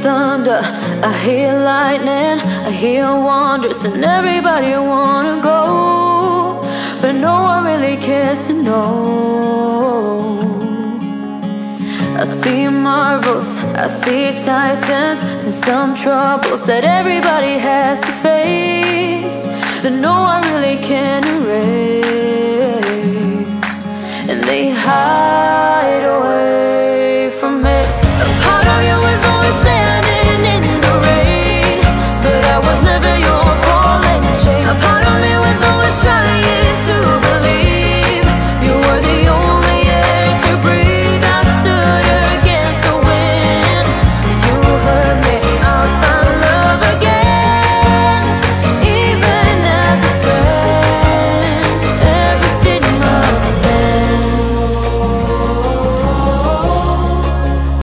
thunder, I hear lightning, I hear wonders, and everybody wanna go, but no one really cares to know. I see marvels, I see titans, and some troubles that everybody has to face, that no one really can erase, and they hide away.